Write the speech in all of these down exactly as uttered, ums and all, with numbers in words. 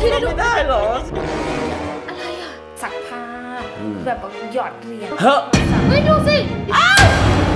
คิดได้ไม่ได้หรออะไรอ่ะซักผ้าแบบหยอดเหรียญเฮ้ยเฮ้ยดูสิอ้าว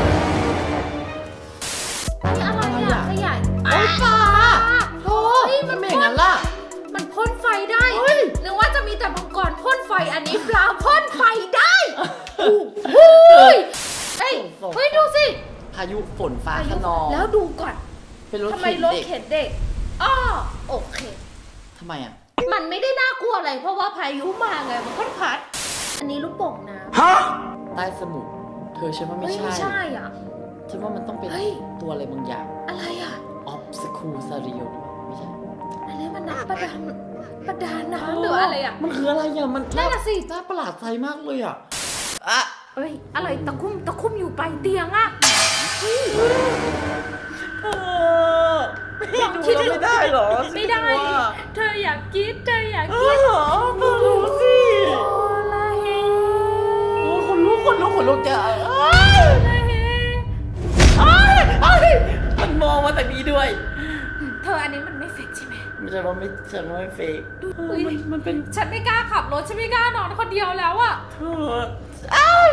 นี่อะไรอ่ะขยายโอ้ยปลาโธ่มันเป็นอย่างนั้นล่ะมันพ่นไฟได้หรือว่าจะมีแต่มังกรพ่นไฟอันนี้ปลาพ่นไฟได้เฮ้ยเฮ้ยเฮ้ยดูสิพายุฝนฟ้าขนองแล้วดูก่อนทำไมรถเข็นเด็กอ้อโอเคทำไมอ่ะมันไม่ได้น่ากลัวอะไรเพราะว่าพายุมาไงมันพัดพัดอันนี้ลูกโป่งน้ำฮะใต้สมุทรเธอฉันว่าไม่ใช่ไม่ใช่อ่ะฉันว่ามันต้องเป็นตัวอะไรบางอย่างอะไรอ่ะออฟสคูซาริโอไม่ใช่อันนี้มันน้ำประดาประดาน้ำหรืออะไรอ่ะมันคืออะไรอ่ะมันน่าสิน่าประหลาดใจมากเลยอ่ะอะเอ้ยอะไรตะคุ่มตะคุ่มอยู่ปลายเตียงอ่ะลองคิดไม่ได้หรอไม่ได้เธออยากคิดเธออยากคิดหรอเธอรู้สิโอ้คนลุกคนลุกคนลุกจะมันมองมาแต่นี้ด้วยเธออันนี้มันไม่เฟกใช่ไหมไม่ใช่ว่าไม่ฉันว่าไม่เฟกมันเป็นฉันไม่กล้าขับรถฉันไม่กล้านอนคนเดียวแล้วอะเธออ้าว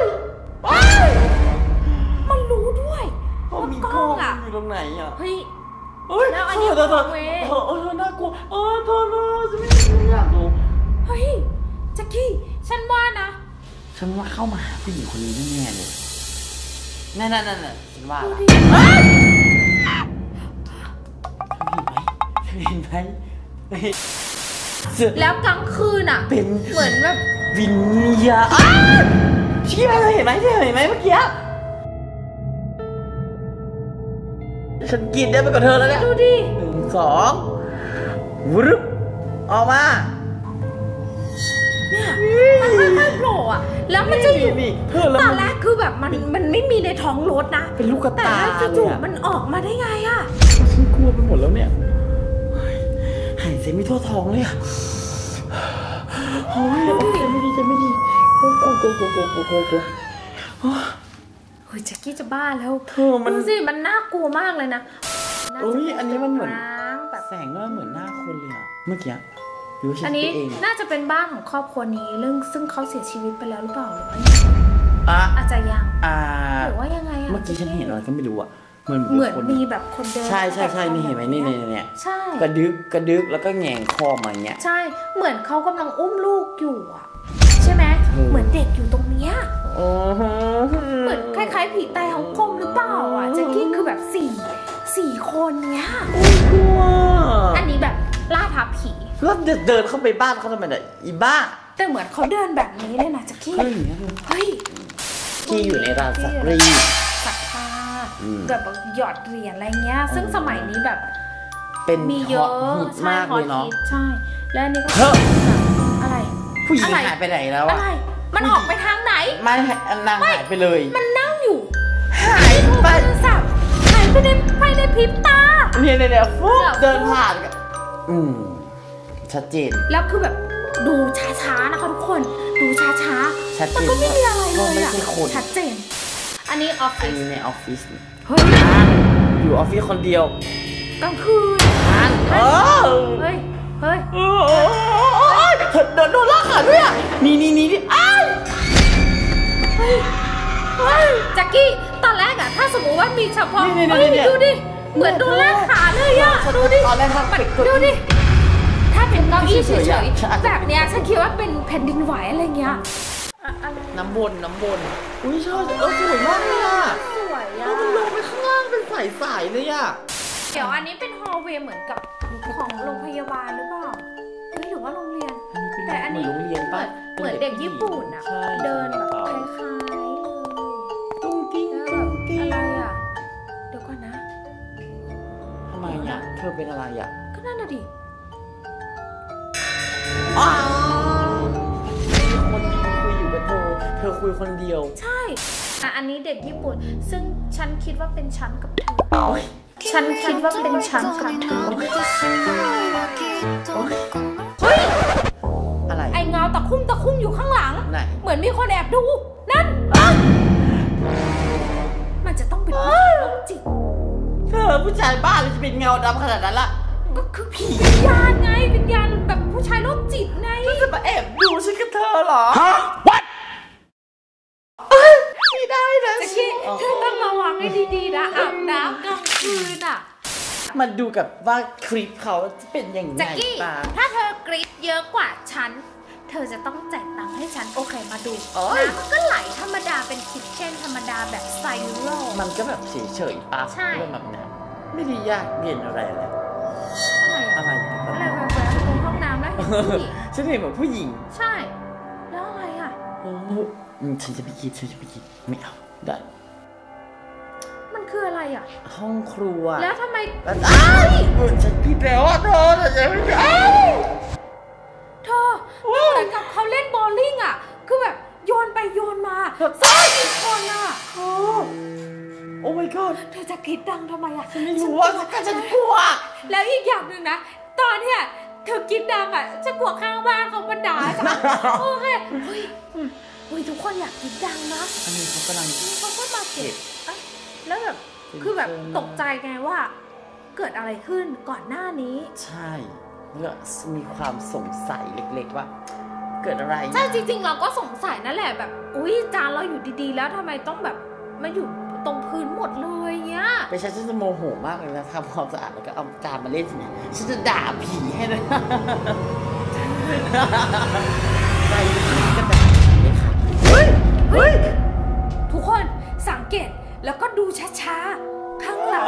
มันรู้ด้วยว่ามีกล้องอยู่ตรงไหนอ่ะเฮ้ยแล้วอันนี้เธอเธอเธอเออน่ากลัวเออเธอเธอจะไม่อยากดูเฮ้ยแจ็คกี้ฉันว่านะฉันว่าเข้ามาหาผู้หญิงคนนี้แน่ๆเลยนั่นนั่นนั่นฉันว่าเห็นไหมแล้วกลางคืนอ่ะเป็นเหมือนแบบวิญญาณชี้มาเลยเห็นไหมที่เห็นไหมเมื่อกี้ฉันกินได้ไปกับเธอแล้วเนี่ยดูดิหนึ่งสองวรึบออกมาเนี่ยมันค่อยๆโผล่อะแล้วมันจะอยู่ตอนแรกคือแบบมันมันไม่มีในท้องรถนะเป็นลูกกระตาแต่จู่ๆมันออกมาได้ไงอะฉันกลัวไปหมดแล้วเนี่ยหายใจไม่ทั่วท้องเลยอะโอ้ยใจไม่ดีใจไม่ดีโอ้โหโอ้โหโอ้โหโอ้โหโอ้โหเฮ้ยแจ็คกี้จะบ้าแล้วเธอมันดูสิมันน่ากลัวมากเลยนะเอ้ยอันนี้มันเหมือนแบบแสงก็เหมือนหน้าคนเลยอะเมื่อกี้อันนี้น่าจะเป็นบ้านของครอบครัวนี้เรื่องซึ่งเขาเสียชีวิตไปแล้วหรือเปล่าหรือว่าอาจจะยังหรือว่ายังไงอะเมื่อกี้ฉันเห็นอะไรก็ไม่รู้อะเหมือนเหมือนมีแบบคนเดินใช่ใช่ใช่นี่เห็นไหมนี่เนี่ยเนี่ยใช่กระดึกกระดึกแล้วก็แงงคอมาเงี้ยใช่เหมือนเขากำลังอุ้มลูกอยู่อะใช่ไหมเหมือนเด็กอยู่ตรงเนี้ยเหมือนคล้ายๆผีใต้ฮ่องกงหรือเปล่าอ่ะแจ็คกี้คือแบบสี่สี่คนเนี้ยกลัวอันนี้แบบล่าท้าผีแล้วเดินเข้าไปบ้านเขาทำไมเนี่ยอีบ้าแต่เหมือนเขาเดินแบบนี้เลยนะแจ็คกี้เฮ้ยที่อยู่ในร้านซักรีดซักผ้าแบบหยอดเหรียญอะไรเงี้ยซึ่งสมัยนี้แบบเป็นมีเยอะมากเลยเนาะใช่แล้วอันนี้ก็อะไรผู้หญิงหายไปไหนแล้วอะมันออกไปทางไหนไม่นางหายไปเลยมันนั่งอยู่หายไปสับหายไปในภายในพริบตาเนี่ยเนี่ยเนี่ยฟุ๊บเดินผ่านอืมชัดเจนแล้วคือแบบดูช้าๆนะคะทุกคนดูช้าๆมันก็ไม่มีอะไรเลยอะชัดเจนอันนี้ออฟฟิศในออฟฟิศเฮ้ยอยู่ออฟฟิศคนเดียวกลางคืนเฮ้ยเฮ้ยเธอเดินโดนลากขาด้วยอ่ะนี่นี่นี่นี่อ้าวเฮ้ยเฮ้ยแจ็คกี้ตอนแรกอะถ้าสมมติว่ามีเฉพาะเฮ้ยดูดิเหมือนโดนลากขาเลยอะดูดิดูดิถ้าเป็นเก้าอี้เฉยๆแบบเนี้ยฉันคิดว่าเป็นแผ่นดินไหวอะไรเงี้ยน้ำวนน้ำวนอุ้ยชอบเออสวยมากเลยอ่ะสวยอ่ะมันลงไปข้างล่างเป็นสายๆเลยอ่ะเดี๋ยวอันนี้เป็นฮอลล์เวย์เหมือนกับของโรงพยาบาลหรือเปล่าเฮ้ยหรือว่าโรงเรียนแต่อันนี้โรงเรียนป่ะเหมือนเด็กญี่ปุ่นอ่ะเดินแบบคล้ายๆเลยตุ้งติ้งตุ้งติ้งอะไรอ่ะเดี๋ยวก่อนนะทำไมอ่ะเธอเป็นอะไรอ่ะก็นั่นน่ะดิอ้าวมีคนคุยอยู่กับเธอเธอคุยคนเดียวใช่อ่ะอันนี้เด็กญี่ปุ่นซึ่งฉันคิดว่าเป็นฉันกับเธอฉันคิดว่าเป็นฉันกับเธอเฮ้ยอะไรไอเงาตะคุ่มตะคุ่มอยู่ข้างหลังไหนเหมือนมีคนแอบดูนั่นมันจะต้องเป็นผู้ชายโรคจิตเธอผู้ชายบ้าเลยจะเป็นเงาดำขนาดนั้นล่ะก็คือผีวิญญาณไงวิญญาณแบบผู้ชายโรคจิตไงจะมาแอบดูฉันกับเธอเหรอฮะ what ไม่ได้นะแจ็คกี้เธอต้องระวังให้ดีๆนะอาบน้ำกลางคืนอ่ะมันดูกับว่าคลิปเขาจะเป็นอย่างไรแจ็คกี้ถ้าเธอกรี๊ดเยอะกว่าฉันเธอจะต้องจ่ายตังค์ให้ฉันโอเคมาดูน้ำมันก็ไหลธรรมดาเป็นคิทเช่นธรรมดาแบบไซโร่มันก็แบบเฉยๆปะใช่แบบนั้นไม่ได้ยากเย็นอะไรเลยอะไรอะไรอะไรแวบๆตรงห้องน้ำแล้วเห็นผู้หญิงฉันเห็นเหมือนผู้หญิงใช่แล้วอะไรอ่ะโอ้ฉันจะไปกินฉันจะไปกินไม่เอาได้มันคืออะไรอ่ะห้องครัวแล้วทำไมอ้าวฉันผิดแล้วอ่ะเธอแต่ฉันไม่ได้เธอเหมือนกับเขาเล่นโบว์ลิ่งอ่ะคือแบบโยนไปโยนมาซ้ายอีกคนอ่ะโอ้โอ้ my god เธอจะกรี๊ดดังทำไมอ่ะฉันไม่รู้ว่าฉันกลัวแล้วอีกอย่างหนึ่งนะตอนเนี้ยเธอกรี๊ดดังอ่ะฉันกลัวข้างบ้านเขามาด่าจ้ะโอเคเฮ้ยเฮ้ยทุกคนอยากกรี๊ดดังนะอันนี้เขากำลังเขาก็มาเก็บแล้วแบบคือแบบตกใจไงว่าเกิดอะไรขึ้นก่อนหน้านี้ใช่แล้วมีความสงสัยเล็กๆว่าเกิดอะไรใช่จริงๆเราก็สงสัยนั่นแหละแบบอุ๊ยจานเราอยู่ดีๆแล้วทำไมต้องแบบมาอยู่ตรงพื้นหมดเลยเนี้ยไปฉันจะโมโหมากเลยนะทำความสะอาดแล้วก็เอาจานมาเล่นเนี่ยฉันจะด่าผีให้เลยใจก็ด่าเลยค่ะเฮ้ยเฮ้ยทุกคนสังเกตแล้วก็ดูช้าๆข้างหลัง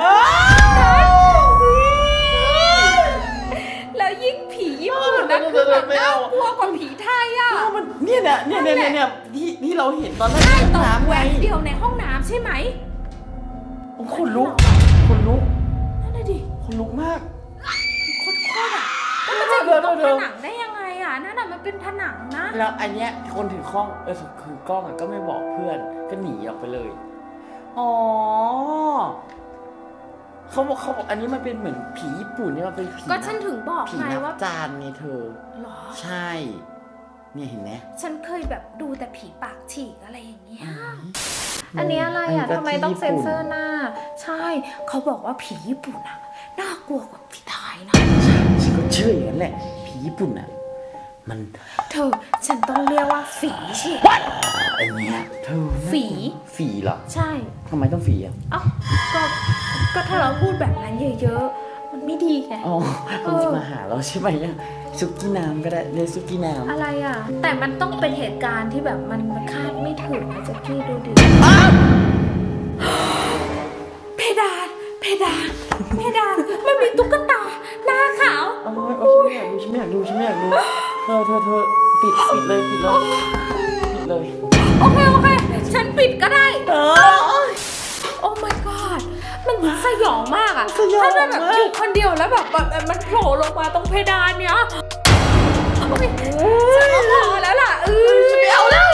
แล้วยิ่งผีญี่ปุ่นนะคือแบบน่ากลัวกว่าผีไทยอ่ะมันเนี่ยเนี่ยเนี่ยเนี่ยเนี่ยที่ที่เราเห็นตอนแรกในห้องน้ำแหวกเดียวในห้องน้ำใช่ไหมคนลุกคนลุกนั่นเลยดิคนลุกมากโคตรโคตรอ่ะแล้วมันจะอยู่ตรงผนังได้ยังไงอ่ะนั่นน่ะมันเป็นผนังนะแล้วอันเนี้ยคนถือกล้องเออคือกล้องอ่ะก็ไม่บอกเพื่อนก็หนีออกไปเลยอ๋อเขาบอกเขาบอกอันนี้มันเป็นเหมือนผีญี่ปุ่นนี่มันเป็นผีก็ฉันถึงบอกไงว่าจานไงเธอหรอใช่เนี่ยเห็นไหมฉันเคยแบบดูแต่ผีปากฉีกอะไรอย่างเงี้ยอันนี้อะไรอ่ะทำไมต้องเซ็นเซอร์หน้าใช่เขาบอกว่าผีญี่ปุ่นอ่ะน่ากลัวกว่าผีไทยนะฉันก็เชื่ออย่างนั้นแหละผีญี่ปุ่นอ่ะมันเธอฉันต้องเรียกว่าฝีฉีกอันเนี้ยเธอฝีฝีเหรอใช่ทำไมต้องฝีอ่ะเอ้าก็ก็ถ้าเราพูดแบบนั้นเยอะๆมันไม่ดีไงอ๋อมันจะมาหาเราใช่ไหมอ่ะซุกี้น้ำก็ได้เรียกซุกี้น้ำอะไรอ่ะแต่มันต้องเป็นเหตุการณ์ที่แบบมันคาดไม่ถึงนะแจ็คกี้ดูดิเพดานเพดานเพดานมันมีตุ๊กตาหน้าขาวโอ้ยฉันไม่อยากดูฉันไม่อยากดูฉันไม่อยากดูเธอเธอเธอปิดปิดเลยปิดเลยปิดเลยโอเคโอเคฉันปิดก็ได้เออโอ้ my god มันสยองมากอ่ะถ้าแบบอยู่คนเดียวแล้วแบบแบบมันโผล่ลงมาตรงเพดานเนี้ยโอ้ยฉันก็พอแล้วล่ะเออฉันไม่เอาแล้ว